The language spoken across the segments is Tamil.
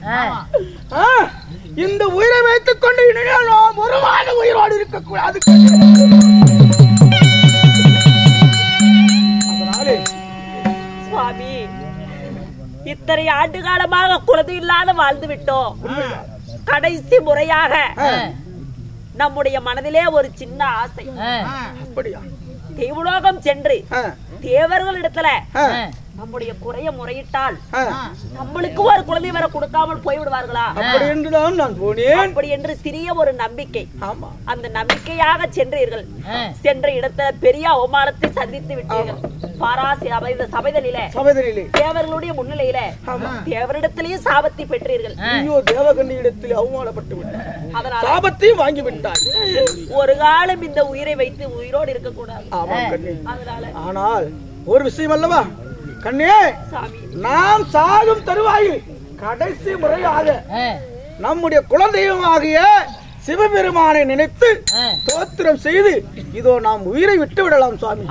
இந்த உயிரை வைத்துக் கொண்டு நாம் ஒரு மாத உயிரோடு இருக்கக்கூடாது. சுவாமி, இத்தனை ஆண்டு காலமாக குழந்தை இல்லாத வாழ்ந்து விட்டோம். கடைசி முறையாக நம்முடைய மனதிலே ஒரு சின்ன ஆசை. அப்படியா? தேவலோகம் சென்று தேவர்களிடத்துல நம்முடைய குறைய முறையிட்டால் நம்மளுக்கு ஒரு குழந்தை வர கொடுக்காமல் போய்விடுவார்களா? அப்படி என்றுதான் நான் போனேன். அப்படி என்று சிறிய ஒரு நம்பிக்கை. அந்த நம்பிக்கையாக சென்றீர்கள். சென்ற இடத்துல பெரிய அவமானத்தை சந்தித்து விட்டீர்கள். சபைதனிலே தேவர்களுடைய முன்னிலையில தேவரிடத்திலேயே சாபத்தை பெற்றீர்கள். தேவகண்ணியிடத்தில் அவமானப்பட்டு விட்டார். அதனால் சாபத்தையும் வாங்கி விட்டார். ஒரு காலம் இந்த உயிரை வைத்து உயிரோடு இருக்கக்கூடாது. ஆனால் ஒரு விஷயம் அல்லவா கண்ணே, நாம் சாகும் தருவாயில் கடைசி முறையாக நம்முடைய குழந்தையும் ஆகிய சிவபெருமானை நினைத்து தோத்திரம் செய்து இதோ நாம் உயிரை விட்டு விடலாம் சுவாமி.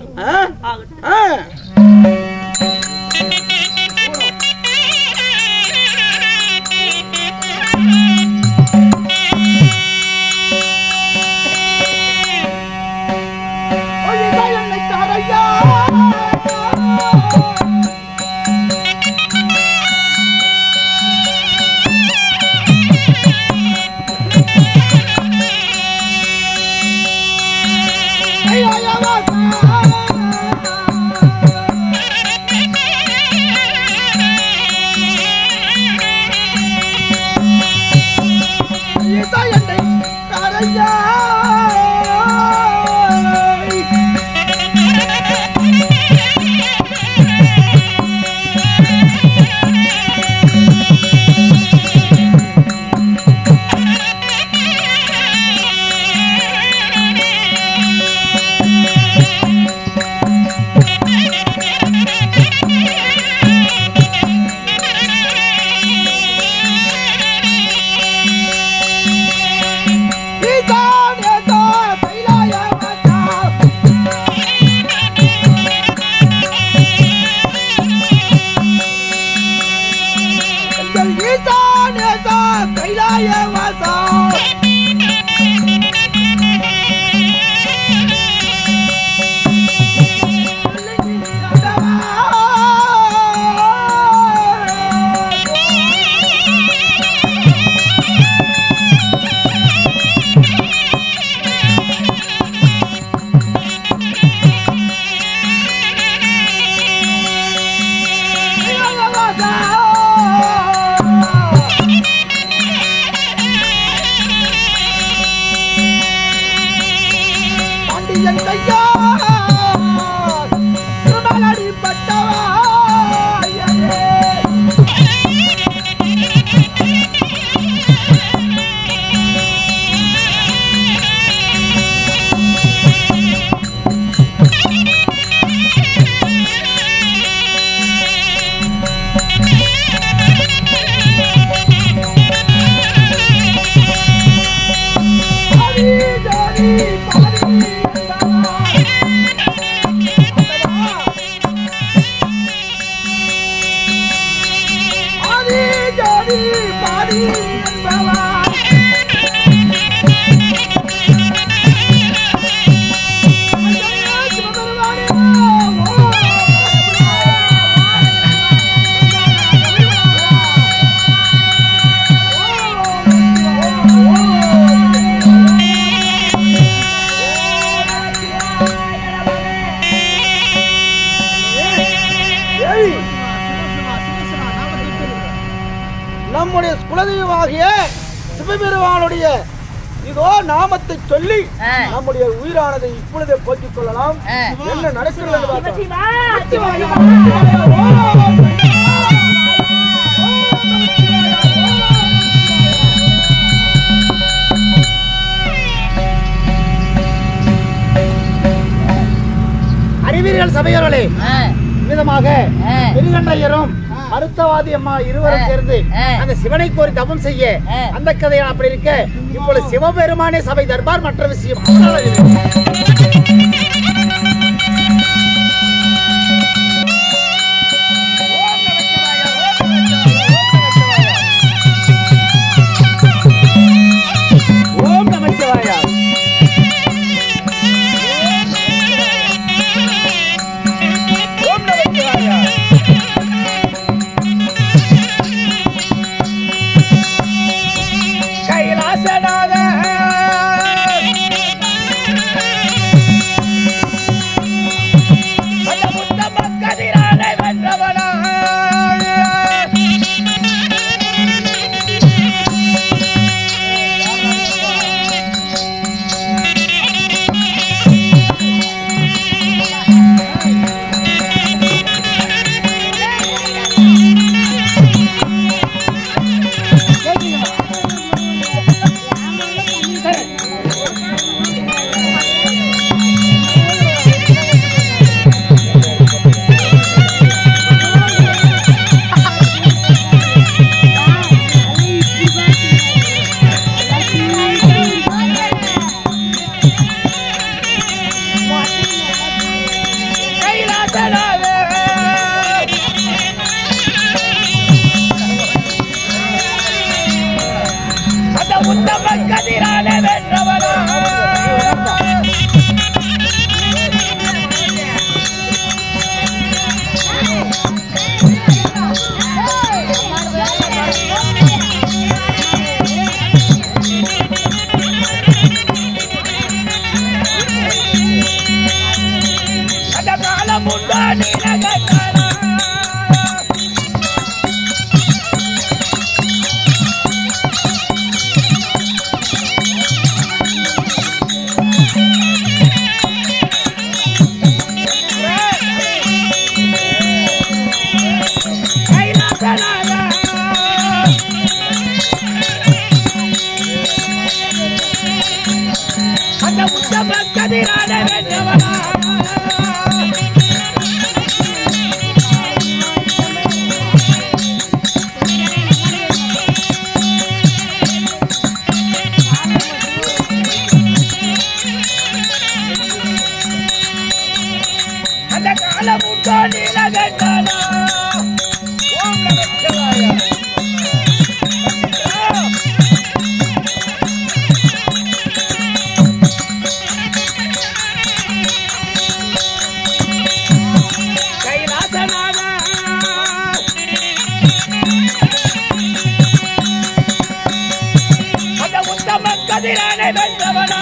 நம்முடைய குலதெய்வமாகிய சிவபெருமானுடைய இதோ நாமத்தை சொல்லி நம்முடைய உயிரானதை இப்பொழுதே போக்கிக் கொள்ளலாம். என்ன நடக்கிறது? அறிவீர்கள் சபையோர்களே, விதமாக பெருகண்டையரும் மருத்துவாதி அம்மா இருவரும் சேர்ந்து அந்த சிவனை கோரி தவம் செய்ய அந்த கதையை அப்படி இருக்க இப்பொழுது சிவபெருமானே சபை தர்பார் மற்ற விஷயம். அந்த உத்தம கதிரான வென்றவனா அந்த காலம் உண்டா நீலகண்டனா அந்த உத்தம கதிரான வென்றவனா அந்த காலம் உண்டோ நீலகண்டனா ஓம் நமச்சிவாய கதிரான வென்றவனா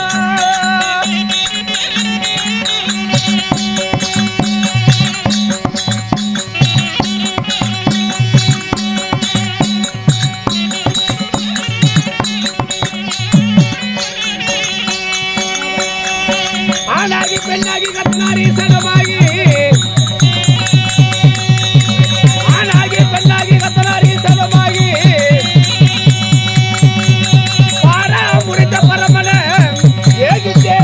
ஆனாகி பெண்ணாகி கத்தனாரி சகமாகி ஆனாகி பெண்ணாகி கத்தனாரி சகமாகி முடிந்த பரமன ஏகிட்டே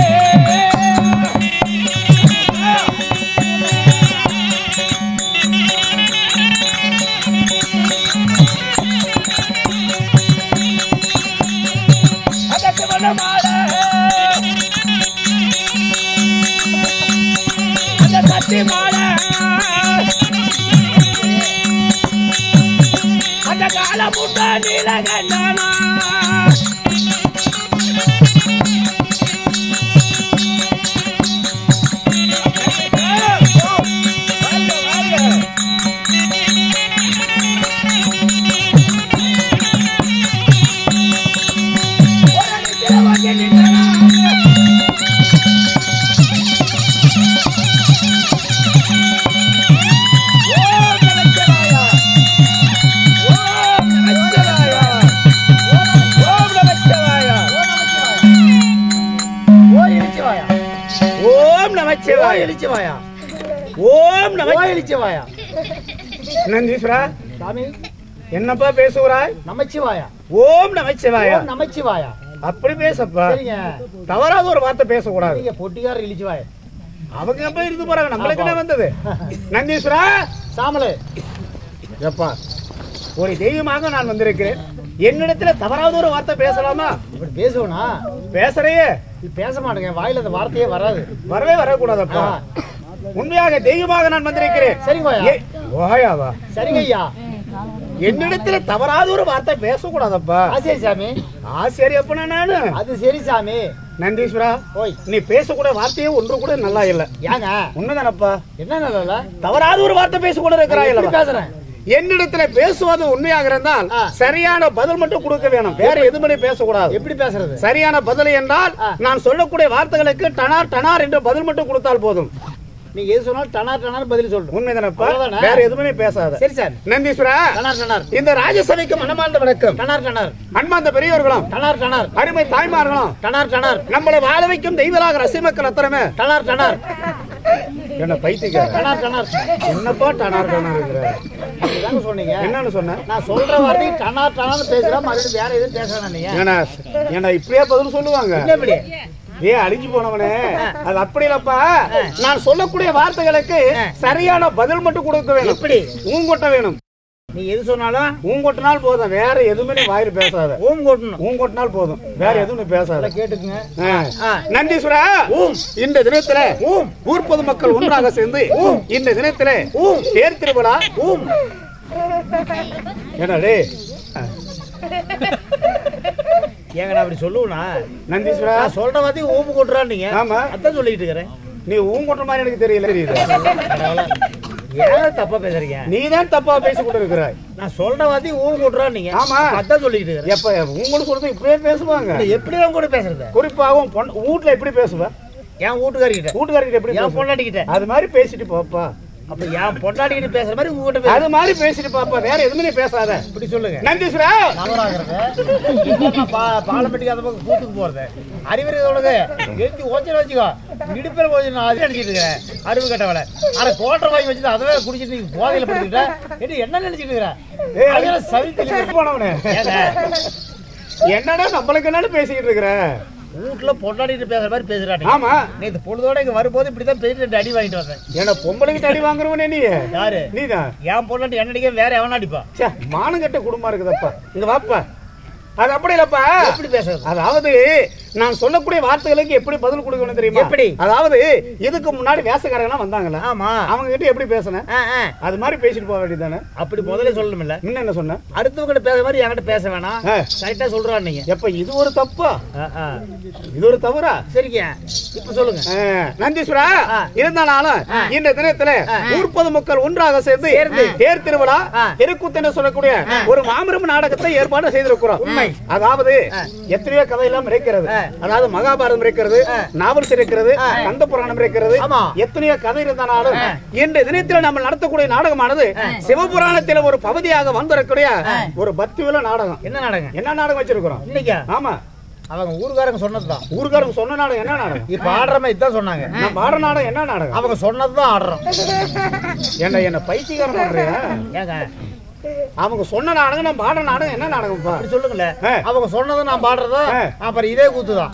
அதற்கு மனமாட அந்த சக்தி மாட அந்த காலம் உண்டா நீலகண்டனா என்னப்பா பேசுகிறாய்? நமச்சிவாயா. ஓம் நமச்சிவாயா. நமச்சிவாயா. அப்படி பேசப்பா. தவறாத ஒரு வார்த்தை பேசக்கூடாது. நீங்க பொட்டியார் இழிச்சுவாயா. அவங்க எப்ப இருந்து போறாங்க, நம்மளுக்கு என்ன வந்தது? நந்தீஸ்வரா சாமலே, எப்பா ஒரு தெய்வமாக நான் வந்திருக்கிறேன், என்னிடத்துல தவறாத ஒரு வார்த்தை பேசலாமா? இப்படி பேசுவனா? பேசுறையே பேச மாட்டேங்க, வாயில அந்த வார்த்தையே வராது. வரவே வரக்கூடாதப்பா. உண்மையாக தெய்வமாக நான் வந்திருக்கிறேன். சரிங்கய்யா. சரிங்க ஐயா. என்னிடத்துல தவறாத ஒரு வார்த்தை பேசக்கூடாதப்பா. சரி சாமி. சரி அப்ப நானு அது சரி சாமி. நந்தீஸ்வரா, நீ பேசக்கூட வார்த்தையே ஒன்று கூட நல்லா இல்ல. ஏங்க? உண்மைதானப்பா. என்ன நல்லா? தவறாத ஒரு வார்த்தை பேசக்கூட இருக்கிறாய். பேசுறேன். என்னிடத்துல பேசுவது உண்மையாக இருந்தால் சரியான பதில் மட்டும் கொடுக்க வேணும், வேற எதுவுமே பேசக்கூடாது. எப்படி பேசுறது? சரியான பதில் என்றால் நான் சொல்லக்கூடிய வார்த்தைகளுக்கு டனார் டனார் என்று பதில் மட்டும் கொடுத்தால் போதும். நீங்க எது சொன்னாலும் டனார் டனார் பதில் சொல்லணும். உண்மைதானப்பா, வேற எதுவுமே பேசாத. சரி சார். நந்தீஸ்வரா, டனார் டனார். இந்த ராஜசபைக்கு மனமார்ந்த வணக்கம். டனார் டனார். அன்பார்ந்த பெரியவர்களும் டனார் டனார். அருமை தாய்மார்களும் டனார் டனார். நம்மளை வாழ வைக்கும் தெய்வலாக ரசிமக்கள் அத்தனமே டனார் டனார். என்ன பைத்தியக்கார? டனார் டனார். என்னப்பா டனார் டனார் இருக்கிற? அப்படிதாங்க சொன்னீங்க. என்னன்னு சொன்னேன்? நான் சொல்ற வார்த்தை டனார் டனார் பேசுறேன், மறுபடியும் வேற எதுவும் பேசுறேன் நீங்க. ஏன்னா இப்படியே பதில் சொல்லுவாங்க. எப்படி? அழிஞ்சு போனவனே, அது அப்படி இல்லப்பா. நான் சொல்லக்கூடிய வார்த்தைகளுக்கு சரியான பதில் மட்டும் கொடுக்க வேணும். எப்படி? ஊங்கொட்ட வேணும். நீ எது சொன்னாலும் ஊங்கொட்டினால் போதும், வேற எதுவுமே நீ வாயில பேசாத. ஊங்கொட்டினால் போதும், வேற எதுவும் நீ பேசாத. கேட்டுக்குங்க. நந்தீஸ்வரா, இந்த தினத்துல ஊர் பொதுமக்கள் ஒன்றாக சேர்ந்து இந்த தினத்துல தேர் திருவிழா. என்னடே ஏங்க நான் அப்படி சொல்லுவா? நந்தீஸ்வரா, சொல்ற மாதிரி ஊம்பு கொட்டுறான் நீங்க. ஆமா, அதான் சொல்லிட்டு இருக்கிறேன். நீ ஊங்கொட்டுற மாதிரி எனக்கு தெரியுது. ஏன் தப்பா பேசுறீங்க? நீ தான் தப்பா பேசி கொண்டு இருக்கிறாய். நான் சொல்ற மாதிரி ஊம்பு கொட்டுறான் நீங்க. ஆமா, அதான் சொல்லிட்டு இருக்கிறேன். எப்ப உங்களுக்கு சொல்றது இப்படியே பேசுவாங்க? எப்படி அவங்க கூட பேசுறது? குறிப்பாகவும் வீட்டுல எப்படி பேசுவ? என் வீட்டுக்காரிக்கிட்ட எப்படி? என் பொண்டாட்டிக்கிட்ட அது மாதிரி பேசிட்டு பாப்பா. அப்ப என் பொண்டாட்டிக்கிட்ட பேசுற மாதிரி உங்ககிட்ட அது மாதிரி பேசிட்டு பாப்பா, வேற எதுவுமே நீ பேசாத. இப்படி சொல்லுங்க. நந்தீஸ்வரா, பாலமெட்டிக்கு அந்த பக்கம் கூட்டுக்கு போறது அறிவுரையோட எழுதி ஓச்சல வச்சுக்கோ. இடுப்பில் போய் நான் அதே நினைச்சிட்டு இருக்கிறேன். அறிவு கட்டவளை ஆனா கோட்டை வாங்கி வச்சுட்டு அதவே குடிச்சிட்டு நீ போதையில படுத்துக்கிட்ட என்ன நினைச்சிட்டு இருக்கிறேன்? சரி தெளிவு போனவனே, என்னடா நம்மளுக்கு என்னன்னு பேசிக்கிட்டு இருக்கிற? வீட்டுல பொண்டாடிட்டு பேசுற மாதிரி பேசுறாங்க. ஆமா, நேத்து பொழுதோட இங்க வரும்போது இப்படிதான் பேசிட்டு அடி வாங்கிட்டு வந்தேன். ஏன்னா பொம்பளைக்கு அடி வாங்குறவனே நீ. யாரு? நீதான். என் பொண்டாட்டி என்ன அடிக்க வேற எவனா அடிப்பா? மானம் கட்ட குடும்பம் இருக்குதப்பா. இங்க வாப்பா. அது அப்படி இல்லப்பா. எப்படி பேசுறது? அதாவது நான் சொல்லக்கூடிய வார்த்தைகளுக்கு எப்படி பதில் கொடுக்கணும் தெரியுமா? எப்படி? அதாவது இதுக்கு முன்னாடி வேசக்காரங்க வந்தாங்கல்ல, ஆமா, அவங்க கிட்ட எப்படி பேசுன அது மாதிரி பேசிட்டு போக வேண்டியதானே. அப்படி முதல்ல சொல்லணும் இல்ல? முன்ன என்ன சொன்ன? அடுத்தவங்க பேசுற மாதிரி என்கிட்ட பேச வேணாம். கரெக்டா சொல்றான் நீங்க. எப்ப இது ஒரு தப்பா? இது ஒரு தவறா? சரிங்க, இப்ப சொல்லுங்க. நந்தீஸ்வரா, இருந்தாலும் இந்த தினத்துல ஊர் பொதுமக்கள் ஒன்றாக சேர்ந்து தேர் திருவிழா தெருக்கூத்து என்று சொல்லக்கூடிய ஒரு மாபெரும் நாடகத்தை ஏற்பாடு செய்திருக்கிறோம். உண்மை. அதாவது எத்தனையோ கதையெல்லாம் இருக்கிறது. அதாவது மகாபாரதம் இருக்கிறது, நாவல்ஸ் இருக்கிறது, கந்த புராணம் இருக்கிறது, எத்தனையோ கதை இருந்தாலும் இந்த தினத்தில் நம்ம நடத்தக்கூடிய நாடகமானது சிவபுராணத்தில் ஒரு பகுதியாக வந்திருக்கூடிய ஒரு பக்தியுள்ள நாடகம். என்ன நாடகம்? என்ன நாடகம் வச்சிருக்கிறோம் இன்னைக்கு? ஆமா, அவங்க ஊர்காரங்க சொன்னதுதான். ஊர்காரங்க சொன்ன நாடகம் என்ன நாடகம்? இப்ப ஆடுறமே இதான் சொன்னாங்க. நான் பாடுற நாடகம் என்ன நாடகம்? அவங்க சொன்னதுதான் ஆடுறோம். என்ன பைத்தியக்காரன் பண்றியா? ஏங்க அவங்க சொன்ன நாடகம் நான் பாடுற நாடகம் என்ன நாடகம் சொல்லுங்களேன். அவங்க சொன்னதை நான் பாடுறதா? அப்புறம் இதே கூத்துதான்.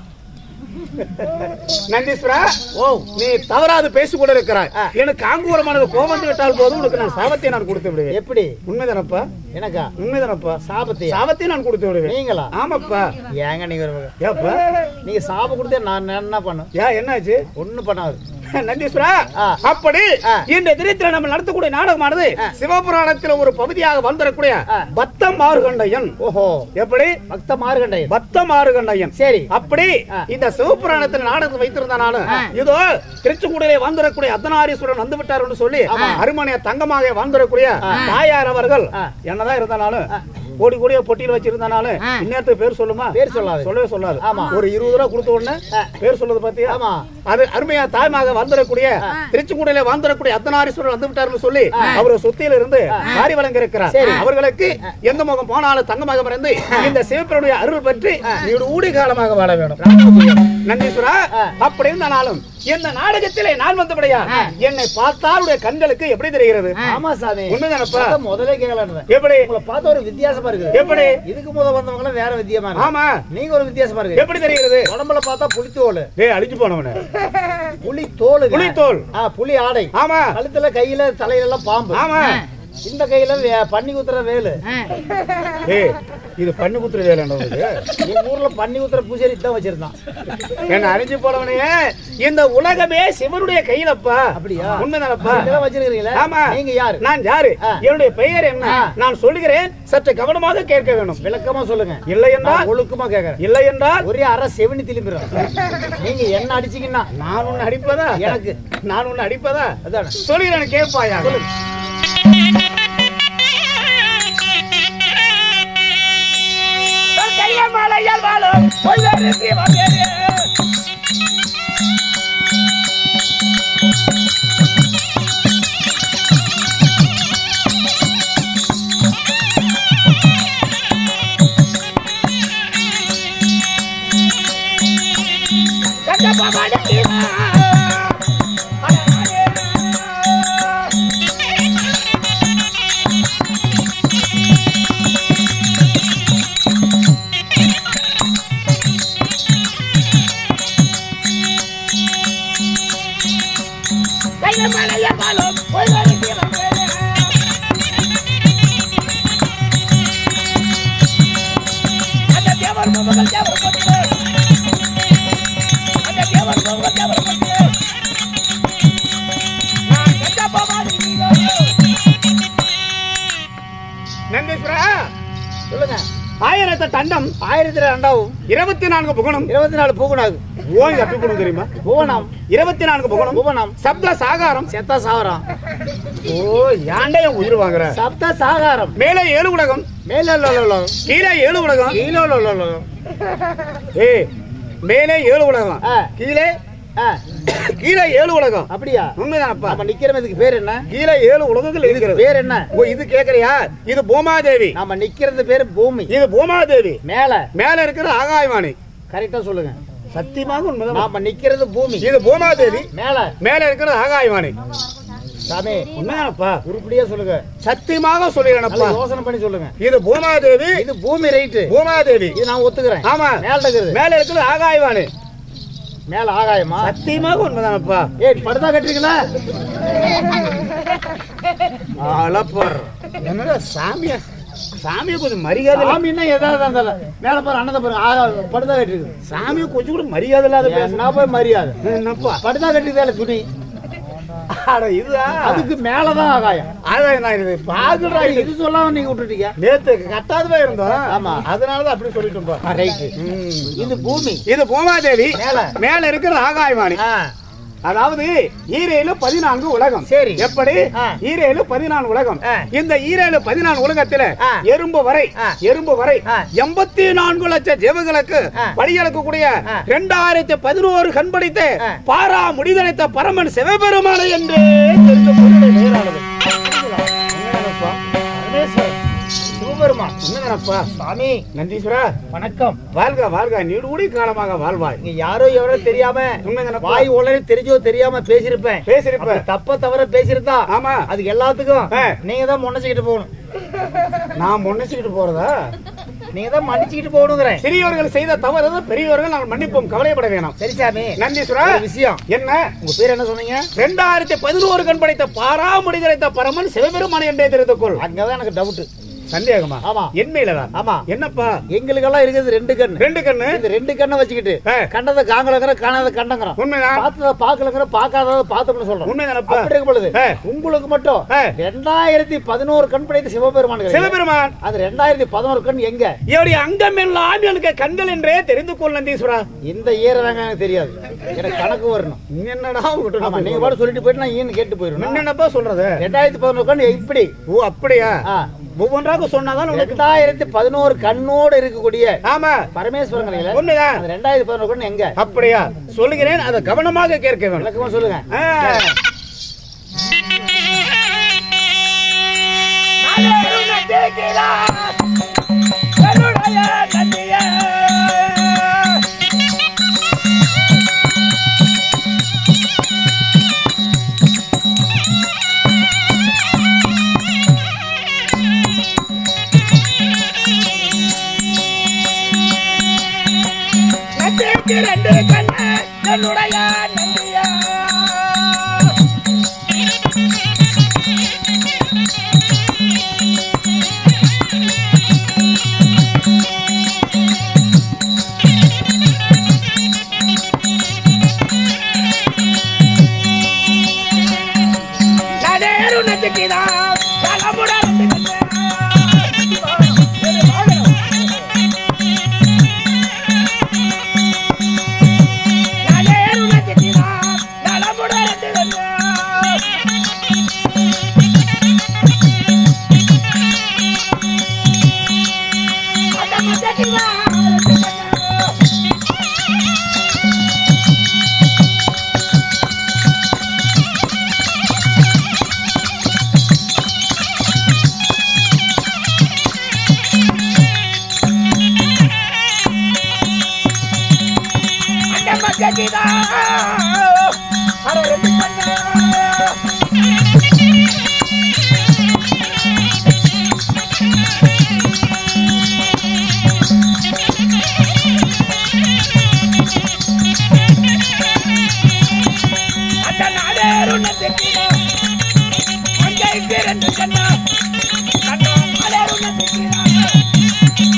நந்தீஸ்வரா, நீ தவறாது பேசிக் கொண்டு இருக்கிறாய். எனக்கு காங்கூரமானது கோபம் வந்து விட்டால் போதும் உனக்கு நான் சாபத்தை நான் கொடுத்து விடுவேன். எப்படி? உண்மைதானப்பா? எனக்கா? உண்மைதானப்பா? சாபத்தை நான் கொடுத்து விடுவேன். நீங்களா? ஆமாப்பா. ஏங்க நீங்க ஏப்பா நீங்க சாபம் கொடுத்தே நான் என்ன பண்ணும்? என்னாச்சு? ஒண்ணு பண்ணாது. நந்தீஸ்வரா, அப்படி இந்த தினத்தில் நம்ம நடத்தக்கூடிய நாடகமானது சிவபுராணத்தில் ஒரு பகுதியாக வந்திருக்கூடிய பக்த மார்கண்டையன். ஓஹோ, எப்படி? பக்த மார்கண்டையன். பக்த மார்கண்டையன். சரி, அப்படி இந்த சிவபுராணத்தில் நாடகத்தை வைத்திருந்தாலும் இதோ திருச்செங்கோடிலே வந்திருக்கூடிய அர்த்தநாரீஸ்வரன் வந்து விட்டார் என்று சொல்லி அருமனைய தங்கமாக வந்திருக்கூடிய தாயார் அவர்கள் என்னதான் இருந்தாலும் கோடி கோடியா பொட்டியில் வச்சிருந்தாலும் இன்னத்துக்கு பேர் சொல்லுமா? பேர் சொல்லாது, சொல்லவே சொல்லாது. ஒரு 20 ரூபா கொடுத்த உடனே பேர் சொல்லுது பாத்தியா? அது அருமையா தாய்மாக வந்திருக்கூடிய திருச்செங்கோடியில வந்திருக்கூடிய அர்த்தநாரீஸ்வரர் வந்து விட்டார்னு சொல்லி அவர் சொத்தியில இருந்து வாரி வழங்க இருக்கிறார். அவர்களுக்கு எந்த முகம் போனாலும் தங்கமாக மறைந்து இந்த சிவப்பனுடைய அருள் பற்றி ஊடி காலமாக வாழ வேணும். நந்தீஸ்வரா, அப்படி இருந்தாலும் இந்த நாடகத்திலே நான் வந்தபடியா என்னை பார்த்தாலுடைய கண்களுக்கு எப்படி தெரிகிறது? ஆமா சாமி, உண்மைதானப்பா? முதலே கேட்கலாம். எப்படி? உங்களை பார்த்த ஒரு வித்தியாசமா இருக்கு. எப்படி? இதுக்கு முதல் வந்தவங்க வேற வித்தியாசமா இருக்கு. ஆமா, நீங்க ஒரு வித்தியாசமா இருக்கு. எப்படி தெரிகிறது? உடம்புல பார்த்தா புலித்தோல். அழிஞ்சு போனவன புலித்தோல். புலித்தோல், புலி ஆடை. ஆமா, கழுத்துல கையில தலையில எல்லாம் பாம்பு. ஆமா, இந்த கையில பன்னி குத்துற வேலு. இது பண்ணி குத்துற வேலை. எங்க ஊர்ல பண்ணி குத்துற பூசேரி தான் வச்சிருந்தான். என்ன அறிஞ்சு போனவனே, இந்த உலகமே சிவனுடைய கையிலப்பா. அப்படியா? உண்மைதானப்பா? வச்சிருக்கீங்களா? ஆமா. நீங்க யாரு? நான் யாரு? என்னுடைய பெயர் என்ன? நான் சொல்லுகிறேன், சற்று கவனமாக கேட்க வேணும். விளக்கமா சொல்லுங்க. இல்லை என்றால் ஒழுக்கமா கேட்கிறேன். இல்லை என்றால் ஒரே அரை செவனி திரும்பிடும். நீங்க என்ன அடிச்சீங்கன்னா நான் ஒண்ணு அடிப்பதா? எனக்கு நான் ஒண்ணு அடிப்பதா? அதான் சொல்லுகிறேன், கேட்பாயா? மலையால் வாழும் 1008 அண்டம் 1008 அண்டாவும் 24 புவனம் 24 பூகுணாகும். ஓய் அப்படி புவனம் தெரியுமா? புவனம் 24 புவனம் புவனம் சப்த சாகாரம் செத்த சாகரம். ஓ யாண்டே உயிர் வாங்குற சப்த சாகாரம். மேலே 7 உலகம் மேல கீழே 7 உலகம் ஏய் மேலே 7 உலகம் கீழே கீழே 7 உலகம். அப்படியா? உண்மைதானப்பா? நம்ம நிக்கிறதுக்கு பேர் என்ன? கீழே 7 உலகங்கள் இருக்கிறது. பேர் என்ன? ஓ இது கேக்குறியா? இது பூமாதேவி. நம்ம நிக்கிறது பேரு பூமி. இது பூமாதேவி. மேல இருக்கிறது ஆகாயவாணி. கரெக்டா சொல்லுங்க. சத்தியமாக உண்மைதான். நாம நிக்கிறது பூமி. இது பூமாதேவி. மேல இருக்கிறது ஆகாயவாணி. சாமி உண்மைதானப்பா? உருப்படியா சொல்லுங்க. சத்தியமாக சொல்லிடுறேன்ப்பா. யோசனை பண்ணி சொல்லுங்க. இது பூமாதேவி. இது பூமி ரைட். பூமாதேவி. இது நான் ஒத்துக்கிறேன். ஆமா. மேல இருக்கிறது ஆகாயவாணி. மேல ஆகாயமா? சத்தியமாக உண்மைதானப்பா? ஏய் படுதா கட்டுறீங்களா? அலப்பர் என்னடா சாமியா? சாமியை கொஞ்சம் மரியாதை. சாமின்னா ஏதாவது இருந்தாலும் மேல பாரு அண்ணத பாரு படுதா கட்டிருக்கு. சாமியை கொஞ்சம் கூட மரியாதை இல்லாத என்ன போய் மரியாதை? என்னப்பா படுதா கட்டிருந்தால துணி. அதுக்கு மேலதான் ஆகாயம். இது சொல்லாம நீங்க விட்டுட்டீங்க. நேத்து கட்டாதவே இருந்தோம். ஆமா அதனாலதான் அப்படி சொல்லிட்டு. இது பூமி. இது பூமாதேவி. மேல இருக்கிற ஆகாயவாணி. அதாவது ஈரேழு 14 உலகம். சரி. எப்படி? ஈரேழு 14 உலகம். இந்த ஈரேழு 14 உலகத்துல எறும்பு வரை 84 லட்சம் ஜீவங்களுக்கு வழியளக்கக்கூடிய 2011 கண் படைத்த பாரா முடிதலைத்த பரமன் சிவபெருமானை என்று சாமி நந்தீஸ்வரா வணக்கம். வாழ்க வாழ்க நீடுடி காலமாக வாழ்வாய். நீங்க யாரோ எவரோ தெரியாம வாய் உடனே தெரிஞ்சோ தெரியாம பேசிருப்பேன். தப்ப தவற பேசிருந்தா ஆமா அது எல்லாத்துக்கும் நீங்க தான் முன்னச்சிக்கிட்டு போகணும். நான் முன்னச்சிக்கிட்டு போறதா? நீங்க தான் மன்னிச்சுக்கிட்டு போகணுங்கிறேன். சிறியவர்கள் செய்த தவறு பெரியவர்கள் நாங்கள் மன்னிப்போம், கவலைப்பட வேணாம். சரி சாமி. நந்தீஸ்வரா விஷயம் என்ன? உங்க பேர் என்ன சொன்னீங்க? 2011 கண் படைத்த பாராமுடி கிடைத்த பரமன் சிவபெருமான் என்றே தெரிந்து கொள். அங்கதான் எனக்கு டவுட். சந்தேகமா? ஆமா. என்மையிலதான். ஆமா. என்னப்பா? எங்களுக்கெல்லாம் இருக்குது 2 கண்ணு. 2 கண்ணு. இந்த 2 கண்ணை வச்சுக்கிட்டு கண்டத காங்கலங்கற காணாத கண்டங்கறோம். உண்மைதான். பார்த்தத பார்க்கலங்கற பார்க்காதத பார்த்தோம்னு சொல்றோம். உண்மைதானப்பா? அப்படி இருக்கும் பொழுது உங்களுக்கு மட்டும் 2011 கண் படைத்த சிவபெருமான். அது 2011 கண் எங்க? இவருடைய அங்கம் எல்லாம் எனக்கு கண்கள் என்றே தெரிந்து கொள் நந்தீஸ்வரா. இந்த ஈரங்க எனக்கு தெரியாது. எனக்கு கணக்கு வரணும். என்னடா விட்டு நீங்க பாட்டு சொல்லிட்டு போயிட்டு நான் ஈன்னு கேட்டு போயிடணும். என்னப்பா சொல்றது? 2011 கண் இப்படி. ஓ அப்படியா? ஒவ்வொன்றாக சொன்னாதான் 2011 கண்ணோடு இருக்கக்கூடிய ஆமா பரமேஸ்வரன் உண்மைதான். 2011 கண் எங்க? அப்படியா? சொல்லுகிறேன், அதை கவனமாக கேட்க வேண்டும். விளக்கமா சொல்லுங்க.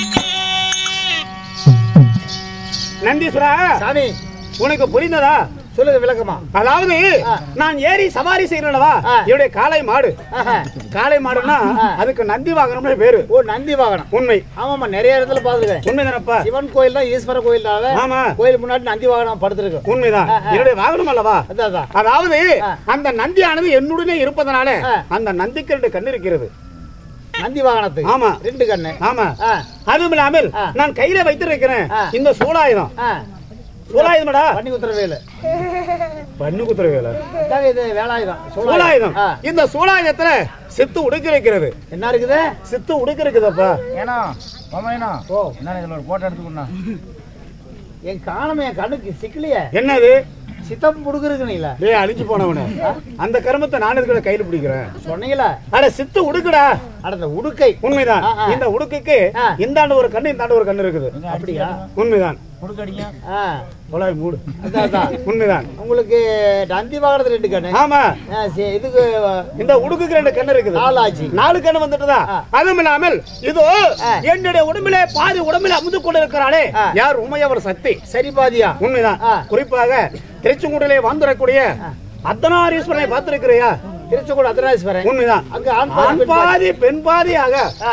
நந்தீஸ்வரா சாமி உனக்கு புரிந்ததா? சொல்லுங்க விளக்கமா. அதாவது நான் ஏறி சவாரி செய்யறேன்லவா, என்னுடைய காளை மாடு. காளை மாடுன்னா அதுக்கு நந்தி வாகனம்னு பேரு. ஓ, நந்தி வாகனம். உண்மை. ஆமாமா, நிறைய இடத்துல பாத்துருக்கேன். உண்மைதானப்பா? சிவன் கோயில் தான் ஈஸ்வர கோயில். ஆமா, கோயில் முன்னாடி நந்தி வாகனம் படுத்திருக்கு. உண்மைதான். என்னுடைய வாகனம் அல்லவா. அதாவது அந்த நந்தியானது என்னுடனே இருப்பதனால அந்த நந்திக்கு 2 கண்ணு இருக்கிறது. நந்தி வாகனத்துக்கு? ஆமா, 2 கண்ணு. ஆமா. அதுவும் இல்லாமல் நான் கையில வைத்திருக்கிறேன் இந்த சூலாயுதம். சூலாயுதம்டா? பண்ணி குத்துற வேலை. பண்ணி குத்துற வேலை இது வேலாயுதம். சூலாயுதம். இந்த சூலாயுதத்துல சித்து உடுக்கி இருக்கிறது. என்ன இருக்குது? சித்து உடுக்கி இருக்குதப்பா. ஏனா மாமா, ஓ என்ன இதுல ஒரு போட்டோ எடுத்துக்கணும். என் காணமே, என் கண்ணுக்கு சிக்கலையே. என்னது? சித்தம் புடுக்குறீங்களா? டேய், அழிஞ்சு போனவனே, அந்த கருமத்தை நான் இதுல கையில பிடிக்கிறேன் சொன்னீங்களா? அட சித்து உடுக்குடா. அட உடுக்கை. உண்மைதான். இந்த உடுக்குக்கு இந்தாண்டு ஒரு கண்ணு இந்தாண்டு ஒரு கண்ணு இருக்குது. அப்படியா? உண்மைதான். உடுக்கடிங்க. மூடு. உண்மைதான். உங்களுக்கு நந்தி வாகனத்துல 2 கண்ணு. ஆமா. இதுக்கு இந்த உடுக்குக்கு 2 கண்ணு இருக்குது. 4 ஆச்சு. 4 கண்ணு வந்துட்டுதா? அதுவும் இல்லாமல் இதோ என்னுடைய உடம்பிலே பாதி உடம்பில அமுந்து கொண்டு இருக்கிறாளே யார்? உமையவர் சக்தி. சரி பாதியா? உண்மைதான். குறிப்பாக திருச்செங்கோட்டிலே வாழ்ந்துடக்கூடிய அர்த்தநாரீஸ்வரனை பார்த்திருக்கிறியா? திருச்செங்கோடு அர்த்தநாரீஸ்வரன். உண்மைதான். அங்க ஆண் பாதி பெண் பாதியாக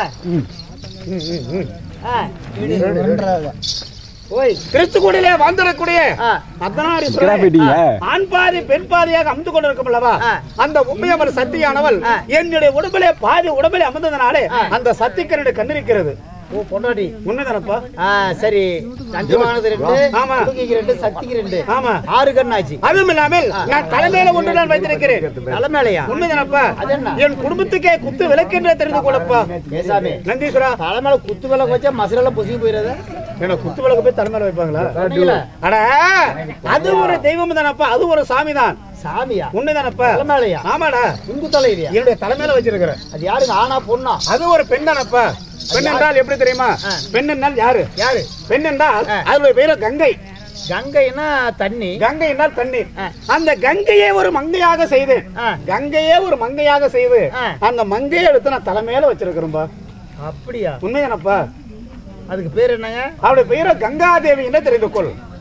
திருச்செங்கோட்டிலே வாழ்ந்துடக்கூடிய அர்த்தநாரீஸ்வரன் ஆண் பாதி பெண் பாதியாக அமர்ந்து கொண்டிருக்கும். அந்த உமையவர் சக்தியானவள் என்னுடைய உடம்பிலே பாதி உடம்பிலே அமர்ந்ததனாலே அந்த சக்திக்கு 2 கண்ணு இருக்கிறது. ஓ, பொண்டாட்டி. உண்மைதானப்பா? சரி. நந்தி வாகனத்துக்கு 2, ஆமா, உடுக்கைக்கு 2, சக்திக்கு 2. ஆமா, 6 கண்ணு ஆச்சு. அதுவும் இல்லாமல் நான் தலைமையில ஒன்று நான் வைத்திருக்கிறேன். தலைமையிலையா? உண்மைதானப்பா? என் குடும்பத்துக்கே குத்து விளக்கென்றே தெரிந்து கொள்ளப்பா. பேசாமே நந்தீஸ்வரா, தலைமையில குத்து விளக்கு வச்சா மசாலெல்லாம் பொசுங்கி போயிடாத. என்ன குத்து விளக்கு போய் தலைமையில வைப்பாங்களா? அட, அது ஒரு தெய்வம் தானப்பா, அது ஒரு சாமி தான். சாமியா? உண்மைதானப்பா? தலைமையிலையா? ஆமாடா. உங்க தலையிலையா? என்னுடைய தலைமையில வச்சிருக்கிறேன். அது யாருங்க? ஆனா பொண்ணா? அது ஒரு பெண் தானப்பா. பெண் என்றால் எப்படி தெரியுமா? பெண் என்றால் யாரு? யாரு? பெண் என்றால் அதோட பேரு கங்கை. கங்கைன்னா தண்ணி. கங்கை என்றால் தண்ணீர். அந்த கங்கையே ஒரு மங்கையாக செய்தேன். கங்கையே ஒரு மங்கையாக செய்து அந்த மங்கையை எடுத்து நான் தலைமையில வச்சிருக்கிறேன்பா. அப்படியா? உண்மையானப்பா? அதுக்கு பேர் என்னங்க? அவருடைய பெயரை கங்காதேவி என்று தெரிந்து கொள்.